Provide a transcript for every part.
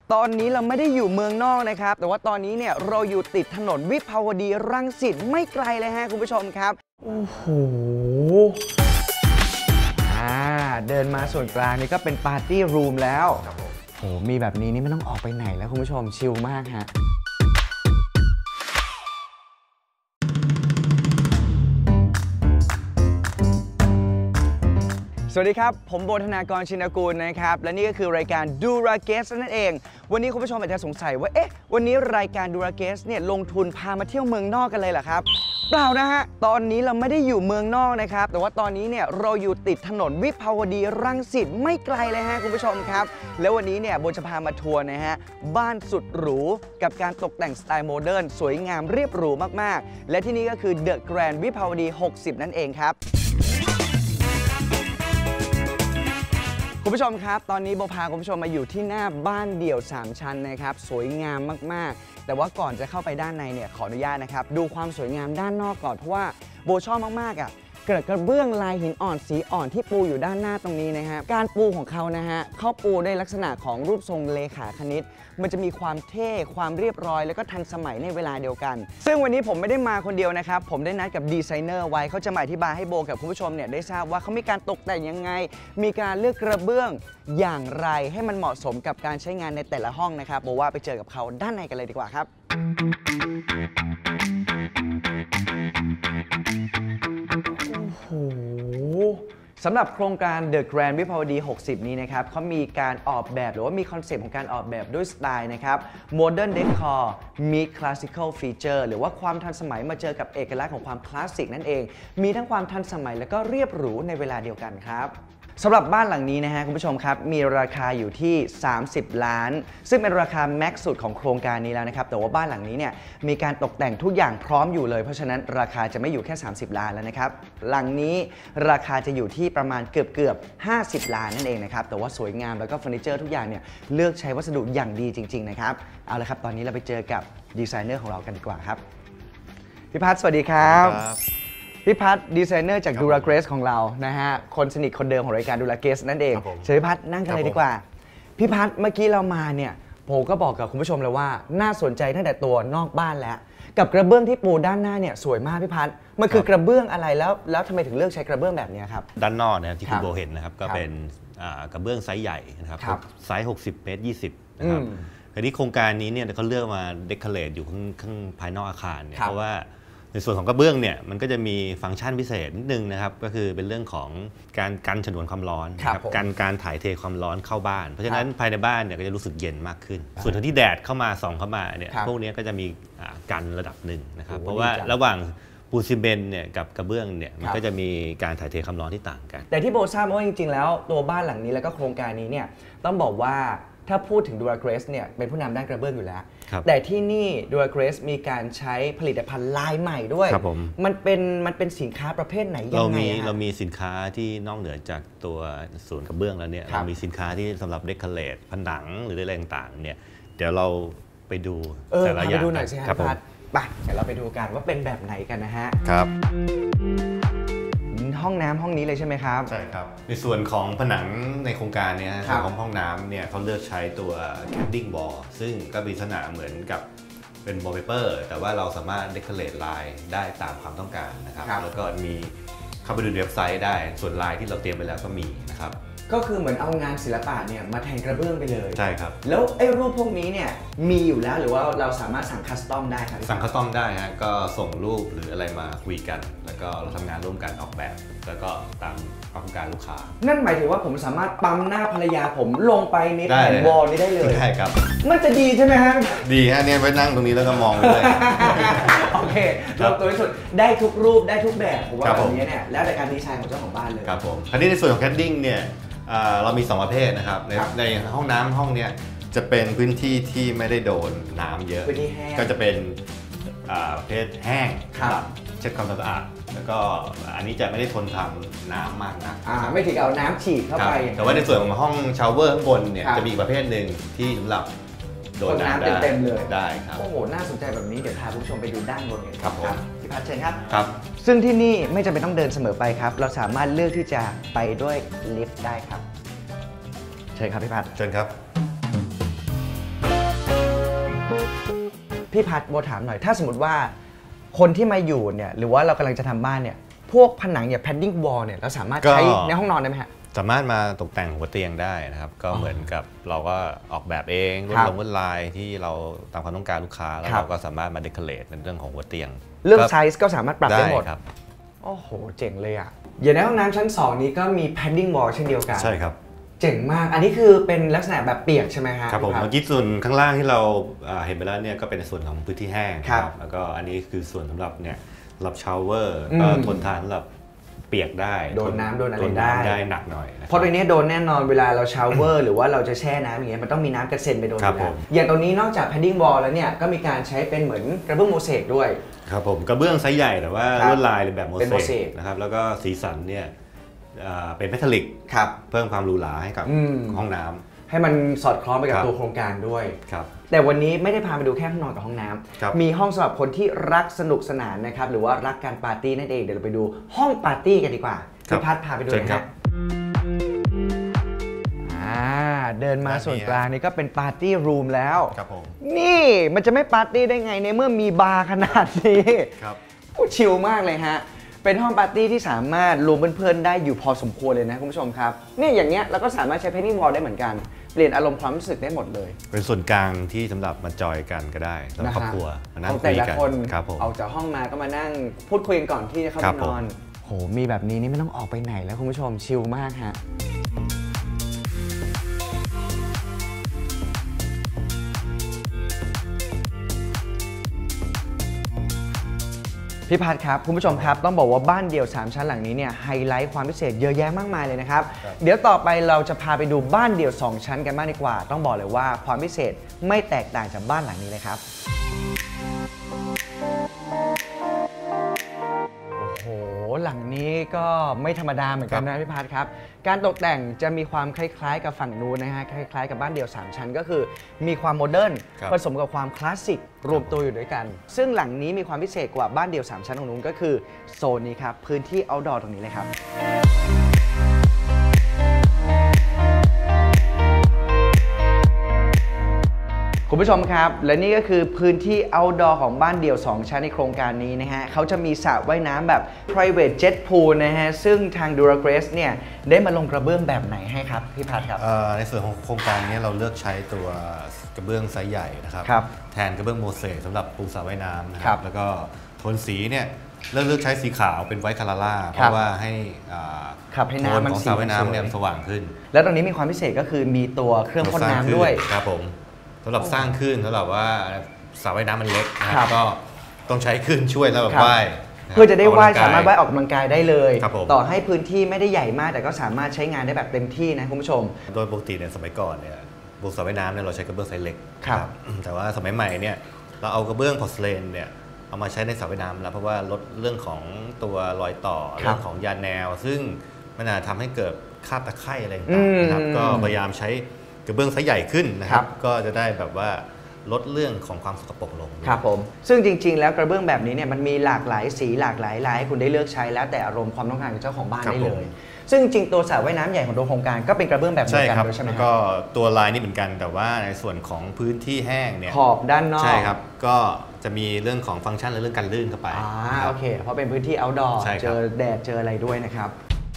ตอนนี้เราไม่ได้อยู่เมืองนอกนะครับแต่ว่าตอนนี้เนี่ยเราอยู่ติดถนนวิภาวดีรังสิตไม่ไกลเลยฮะคุณผู้ชมครับโอ้โหเดินมาส่วนกลางนี่ก็เป็นปาร์ตี้รูมแล้วโอ้โหมีแบบนี้นี่ไม่ต้องออกไปไหนแล้วคุณผู้ชมชิลมากฮะสวัสดีครับผมโบธนากรชินกูลนะครับและนี่ก็คือรายการดูราเกสนั่นเองวันนี้คุณผู้ชมอาจจะสงสัยว่าวันนี้รายการดูราเกสเนี่ยลงทุนพามาเที่ยวเมืองนอกกันเลยเหรอครับเปล่านะฮะตอนนี้เราไม่ได้อยู่เมืองนอกนะครับแต่ว่าตอนนี้เนี่ยเราอยู่ติดถนนวิภาวดีรังสิตไม่ไกลเลยฮะคุณผู้ชมครับแล้ววันนี้เนี่ยโบจะพามาทัวร์นะฮะบ้านสุดหรูกับการตกแต่งสไตล์โมเดิร์นสวยงามเรียบหรูมากๆและที่นี่ก็คือเดอะแกรนด์วิภาวดี60นั่นเองครับคุณผู้ชมครับตอนนี้โบพาคุณผู้ชมมาอยู่ที่หน้าบ้านเดี่ยว3ชั้นนะครับสวยงามมากๆแต่ว่าก่อนจะเข้าไปด้านในเนี่ยขออนุญาตนะครับดูความสวยงามด้านนอกก่อนเพราะว่าโบชอบมากๆกระเบื้องลายหินอ่อนสีอ่อนที่ปูอยู่ด้านหน้าตรงนี้นะฮะการปูของเขานะฮะเขาปูในลักษณะของรูปทรงเลขาคณิตมันจะมีความเท่ความเรียบร้อยแล้วก็ทันสมัยในเวลาเดียวกันซึ่งวันนี้ผมไม่ได้มาคนเดียวนะครับผมได้นัดกับดีไซเนอร์ไว้เขาจะมาอธิบายให้โบกับคุณผู้ชมเนี่ยได้ทราบว่าเขามีการตกแต่งยังไงมีการเลือกกระเบื้องอย่างไรให้มันเหมาะสมกับการใช้งานในแต่ละห้องนะครับโบว่าไปเจอกับเขาด้านในกันเลยดีกว่าครับสำหรับโครงการ The Grand วิภาวดี60นี้นะครับเขามีการออกแบบหรือว่ามีคอนเซปต์ของการออกแบบด้วยสไตล์นะครับ Modern Decor Meet Classical Feature หรือว่าความทันสมัยมาเจอกับเอกลักษณ์ของความคลาสสิกนั่นเองมีทั้งความทันสมัยและก็เรียบหรูในเวลาเดียวกันครับสำหรับบ้านหลังนี้นะฮะคุณผู้ชมครับมีราคาอยู่ที่30 ล้านซึ่งเป็นราคาแม็กซ์สุดของโครงการนี้แล้วนะครับแต่ว่าบ้านหลังนี้เนี่ยมีการตกแต่งทุกอย่างพร้อมอยู่เลยเพราะฉะนั้นราคาจะไม่อยู่แค่30 ล้านแล้วนะครับหลังนี้ราคาจะอยู่ที่ประมาณเกือบ50 ล้านนั่นเองนะครับแต่ว่าสวยงามแล้วก็เฟอร์นิเจอร์ทุกอย่างเนี่ยเลือกใช้วัสดุอย่างดีจริงๆนะครับเอาละครับตอนนี้เราไปเจอกับดีไซเนอร์ของเรากันดีกว่าครับพี่พัฒน์สวัสดีครับพี่พัฒน์ดีไซเนอร์จากดูราเกสของเรานะฮะคนสนิทคนเดิมของรายการดูราเกสนั่นเองเชิญพี่พัฒน์นั่งกันเลยดีกว่าพี่พัฒน์เมื่อกี้เรามาเนี่ยผมก็บอกกับคุณผู้ชมเลยว่าน่าสนใจตั้งแต่ตัวนอกบ้านแล้วกับกระเบื้องที่ปูด้านหน้าเนี่ยสวยมากพี่พัฒน์มันคือกระเบื้องอะไรแล้วทำไมถึงเลือกใช้กระเบื้องแบบนี้ครับด้านนอกเนี่ยที่คุณโบเห็นนะครับก็เป็นกระเบื้องไซส์ใหญ่นะครับไซส์60 เมตร 20นะครับแต่ที่โครงการนี้เนี่ยเขาเลือกมาเดคอเรทอยู่ข้างภายนอกอาคารเนี่ยเพราะว่าในส่วนของกระเบื้องเนี่ยมันก็จะมีฟังก์ชันพิเศษนิดนึงนะครับก็คือเป็นเรื่องของการกันฉนวนความร้อนครับการถ่ายเทความร้อนเข้าบ้านเพราะฉะนั้นภายในบ้านเนี่ยก็จะรู้สึกเย็นมากขึ้นส่วนที่แดดเข้ามาส่องเข้ามาเนี่ยพวกนี้ก็จะมีกันระดับหนึ่งนะครับเพราะว่าระหว่างปูนซีเมนต์เนี่ยกับกระเบื้องเนี่ยมันก็จะมีการถ่ายเทความร้อนที่ต่างกันแต่ที่โบทราบว่าจริงๆแล้วตัวบ้านหลังนี้แล้วก็โครงการนี้เนี่ยต้องบอกว่าถ้าพูดถึงดูราเกสเนี่ยเป็นผู้นำด้านกระเบื้องอยู่แล้วแต่ที่นี่ดูราเกสมีการใช้ผลิตภัณฑ์ลายใหม่ด้วยมันเป็นสินค้าประเภทไหนยังไงเรามีสินค้าที่นอกเหนือจากตัวศูนย์กระเบื้องแล้วเนี่ยเรามีสินค้าที่สำหรับเดคอเรทผนังหรืออะไรต่างๆเนี่ยเดี๋ยวเราไปดูแต่ละอย่างไปดูหน่อยสิครับพัดไปเดี๋ยวเราไปดูกันว่าเป็นแบบไหนกันนะฮะครับห้องน้ำห้องนี้เลยใช่ไหมครับใช่ครับในส่วนของผนังในโครงการนี้ส่วนของห้องน้ำเนี่ยเขาเลือกใช้ตัว Cladding Wall ซึ่งก็มีลักษณะเหมือนกับเป็น wallpaper แต่ว่าเราสามารถ decorate ลายได้ตามความต้องการนะครับแล้วก็มีเข้าไปดูเว็บไซต์ได้ส่วนลายที่เราเตรียมไปแล้วก็มีนะครับก็คือเหมือนเอางานศิลปะเนี่ยมาแทนกระเบื้องไปเลยใช่ครับแล้วไอ้รูปพวกนี้เนี่ยมีอยู่แล้วหรือว่าเราสามารถสั่งคัสตอมได้ครับสั่งคัสตอมได้ฮะก็ส่งรูปหรืออะไรมาคุยกันแล้วก็เราทำงานร่วมกันออกแบบแล้วก็ตามความต้องการลูกค้านั่นหมายถึงว่าผมสามารถปั๊มหน้าภรรยาผมลงไปในแผ่นวอลนี้ได้เลยได้ครับมันจะดีใช่ไหมฮะดีฮะเนี่ยไว้นั่งตรงนี้แล้วก็มองเลยโอเคเราตัวที่สุดได้ทุกรูปได้ทุกแบบผมว่าแบบนี้เนี่ยแล้วแต่การดีไซน์ของเจ้าของบ้านเลยครับผมคราวนี้ในส่วนของแคดดิ้งเนี่ยเรามี2ประเภทนะครับในห้องน้ำห้องนี้จะเป็นพื้นที่ที่ไม่ได้โดนน้ำเยอะก็จะเป็นประเภทแห้งเช็ดความสะอาดแล้วก็อันนี้จะไม่ได้ทนทำน้ำมากนะไม่ถึงเอาน้ำฉีดเข้าไปแต่ว่าในส่วนของห้องชาวเวอร์ข้างบนเนี่ยจะมีประเภทหนึ่งที่สำหรับโดนน้ำเต็มเลยได้ครับโอ้โหน่าสนใจแบบนี้เดี๋ยวพาผู้ชมไปดูด้านบนกันครับผมพี่พัฒน์เชิญครับครับซึ่งที่นี่ไม่จำเป็นต้องเดินเสมอไปครับเราสามารถเลือกที่จะไปด้วยลิฟต์ได้ครับเชิญครับพี่พัฒน์เชิญครับพี่พัดโบถามหน่อยถ้าสมมติว่าคนที่มาอยู่เนี่ยหรือว่าเรากำลังจะทำบ้านเนี่ยพวกผนังอย่าง padding wall เนี่ยเราสามารถใช้ในห้องนอนได้ไหมฮะสามารถมาตกแต่งหัวเตียงได้นะครับก็เหมือนกับเราก็ออกแบบเองลวดลายที่เราตามความต้องการลูกค้าแล้วเราก็สามารถมาเดคอเรทในเรื่องของหัวเตียงเรื่องไซส์ก็สามารถปรับได้หมดครับโอ้โหเจ๋งเลยอ่ะอย่างในห้องน้ำชั้น2นี้ก็มี padding wall เช่นเดียวกันใช่ครับเจ๋งมากอันนี้คือเป็นลักษณะแบบเปียกใช่ไหมฮะครับผมเมื่อกี้ส่วนข้างล่างที่เราเห็นไปแล้วเนี่ยก็เป็นส่วนของพื้นที่แห้งครับแล้วก็อันนี้คือส่วนสำหรับเนี่ยสำหรับชาวเวอร์ก็ทนทานสำหรับเปียกได้โดนน้ำโดนอะไรได้หนักหน่อยเพราะตรงนี้โดนแน่นอนเวลาเราชาวเวอร์หรือว่าเราจะแช่น้ำอย่างเงี้ยมันต้องมีน้ำกระเซ็นไปโดนอย่างตรงนี้นอกจาก padding wall แล้วเนี่ยก็มีการใช้เป็นเหมือนกระเบื้องโมเสกด้วยครับผมกระเบื้องไซส์ใหญ่แต่ว่าลวดลายแบบโมเสกนะครับแล้วก็สีสันเนี่ยเป็นเมทัลลิกเพิ่มความหรูหราให้กับห้องน้ำให้มันสอดคล้องไปกับตัวโครงการด้วยแต่วันนี้ไม่ได้พาไปดูแค่ห้องนอนกับห้องน้ำมีห้องสำหรับคนที่รักสนุกสนานนะครับหรือว่ารักการปาร์ตี้นั่นเองเดี๋ยวเราไปดูห้องปาร์ตี้กันดีกว่าพี่พัดพาไปดูนะครับเดินมาส่วนกลางนี่ก็เป็นปาร์ตี้รูมแล้วนี่มันจะไม่ปาร์ตี้ได้ไงในเมื่อมีบาร์ขนาดนี้ชิลมากเลยฮะเป็นห้องปาร์ตี้ที่สามารถรวมเพื่อนๆได้อยู่พอสมควรเลยนะคุณผู้ชมครับเนี่ยอย่างเงี้ยเราก็สามารถใช้ padding wall ได้เหมือนกันเปลี่ยนอารมณ์ความรู้สึกได้หมดเลยเป็นส่วนกลางที่สำหรับมาจอยกันก็ได้สำหรับครอบครัวมานั่งคุยกันออกจากห้องมาก็มานั่งพูดคุยกันก่อนที่จะเข้าไปนอนโหมีแบบนี้นี่ไม่ต้องออกไปไหนแล้วคุณผู้ชมชิลมากฮะพี่พัดครับคุณผู้ชมครับต้องบอกว่าบ้านเดี่ยว3ชั้นหลังนี้เนี่ยไฮไลท์ความพิเศษเยอะแยะมากมายเลยนะครับเดี๋ยวต่อไปเราจะพาไปดูบ้านเดี่ยว2ชั้นกันบ้างดีกว่าต้องบอกเลยว่าความพิเศษไม่แตกต่างจากบ้านหลังนี้เลยครับโอ้โหหลังนี้ก็ไม่ธรรมดาเหมือนกันนะพี่พัดครับการตกแต่งจะมีความคล้ายๆกับฝั่งนู้นนะฮะคล้ายๆกับบ้านเดี่ยว3ชั้นก็คือมีความโมเดิร์นผสมกับความคลาสสิกรวมตัวอยู่ด้วยกันซึ่งหลังนี้มีความพิเศษกว่าบ้านเดี่ยว3ชั้นของนู้นก็คือโซนนี้ครับพื้นที่ outdoor ตรงนี้เลยครับคุณผู้ชมครับและนี่ก็คือพื้นที่ outdoor ของบ้านเดี่ยว2ชั้นในโครงการนี้นะฮะเขาจะมีสระว่ายน้ำแบบ private jet pool นะฮะซึ่งทาง Duragrace เนี่ยได้มาลงกระเบื้องแบบไหนให้ครับพี่พัดครับในส่วนของโครงการนี้เราเลือกใช้ตัวกระเบื้องไซส์ใหญ่นะครับแทนกระเบื้องโมเสกสำหรับปูสระว่ายน้ำนะครับแล้วก็โทนสีเนี่ยเลือกใช้สีขาวเป็นไวท์คาราล่าเพราะว่าให้โทนของสระว่ายน้ำเนี่ยสว่างขึ้นแล้วตรงนี้มีความพิเศษก็คือมีตัวเครื่องพ่นน้ำด้วยครับผมสำหรับสร้างขึ้นสำหรับว่าสระว่ายน้ำมันเล็กนะครับก็ต้องใช้ขึ้นช่วยแล้วแบบว่ายเพื่อจะได้ว่ายสามารถว่ายออกกำลังกายได้เลยต่อให้พื้นที่ไม่ได้ใหญ่มากแต่ก็สามารถใช้งานได้แบบเต็มที่นะคุณผู้ชมโดยปกติเนี่ยสมัยก่อนเนี่ยบุกสระว่ายน้ำเนี่ยเราใช้กระเบื้องไซส์เล็กแต่ว่าสมัยใหม่เนี่ยเราเอากระเบื้องพอร์สเลนเนี่ยเอามาใช้ในสระว่ายน้ำแล้วเพราะว่าลดเรื่องของตัวรอยต่อเรื่องของยาแนวซึ่งมันอาจทำให้เกิดคราบตะไคร่อะไรต่างๆนะครับก็พยายามใช้กระเบื้องไซส์ใหญ่ขึ้นนะครับก็จะได้แบบว่าลดเรื่องของความสกปรกลงครับผมซึ่งจริงๆแล้วกระเบื้องแบบนี้เนี่ยมันมีหลากหลายสีหลากหลายลายให้คุณได้เลือกใช้แล้วแต่อารมณ์ความต้องการของเจ้าของบ้านได้เลยซึ่งจริงตัวสระว่ายน้ำใหญ่ของตัวโครงการก็เป็นกระเบื้องแบบเดียวกันด้วยใช่ไหมครับก็ตัวลายนี่เหมือนกันแต่ว่าในส่วนของพื้นที่แห้งเนี่ยขอบด้านนอกใช่ครับก็จะมีเรื่องของฟังก์ชันและเรื่องการลื่นเข้าไปโอเคเพราะเป็นพื้นที่ outdoor เจอแดดเจออะไรด้วยนะครับ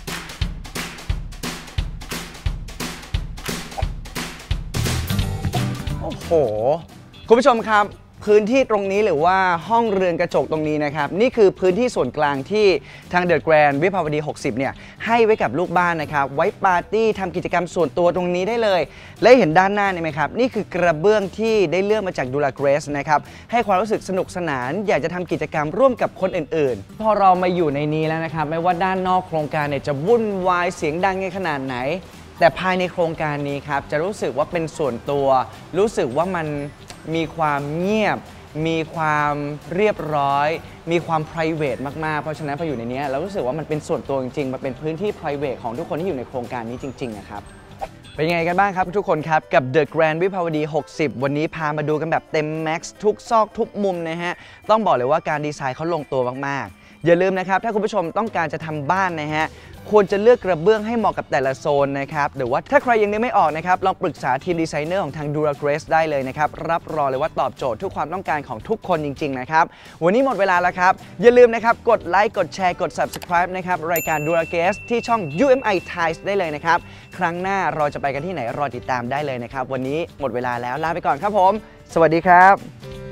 โอ้โหคุณผู้ชมครับพื้นที่ตรงนี้หรือว่าห้องเรือนกระจกตรงนี้นะครับนี่คือพื้นที่ส่วนกลางที่ทางเดอะแกรนด์วิภาวดี60เนี่ยให้ไว้กับลูกบ้านนะครับไว้ปาร์ตี้ทำกิจกรรมส่วนตัวตรงนี้ได้เลยและเห็นด้านหน้านี่ไหมครับนี่คือกระเบื้องที่ได้เลือกมาจาก Duragrace นะครับให้ความรู้สึกสนุกสนานอยากจะทำกิจกรรมร่วมกับคนอื่นๆพอเรามาอยู่ในนี้แล้วนะครับไม่ว่าด้านนอกโครงการเนี่ยจะวุ่นวายเสียงดังขนาดไหนแต่ภายในโครงการนี้ครับจะรู้สึกว่าเป็นส่วนตัวรู้สึกว่ามันมีความเงียบมีความเรียบร้อยมีความ private มากๆเพราะฉะนั้นพออยู่ในนี้เรารู้สึกว่ามันเป็นส่วนตัวจริงๆมันเป็นพื้นที่ private ของทุกคนที่อยู่ในโครงการนี้จริงๆนะครับเป็นยังไงกันบ้างครับทุกคนครับกับ The Grand วิภาวดี60วันนี้พามาดูกันแบบเต็มแม็กซ์ทุกซอกทุกมุมนะฮะต้องบอกเลยว่าการดีไซน์เขาลงตัวมากๆอย่าลืมนะครับถ้าคุณผู้ชมต้องการจะทำบ้านนะฮะควรจะเลือกกระเบื้องให้เหมาะกับแต่ละโซนนะครับหรือว่าถ้าใครยังนึกไม่ออกนะครับลองปรึกษาทีมดีไซเนอร์ของทาง Duragrace ได้เลยนะครับรับรองเลยว่าตอบโจทย์ทุกความต้องการของทุกคนจริงๆนะครับวันนี้หมดเวลาแล้วครับอย่าลืมนะครับกดไลค์กดแชร์กด Subscribe นะครับรายการ Duragrace ที่ช่อง UMI Thais ได้เลยนะครับครั้งหน้าเราจะไปกันที่ไหนรอติดตามได้เลยนะครับวันนี้หมดเวลาแล้วลาไปก่อนครับผมสวัสดีครับ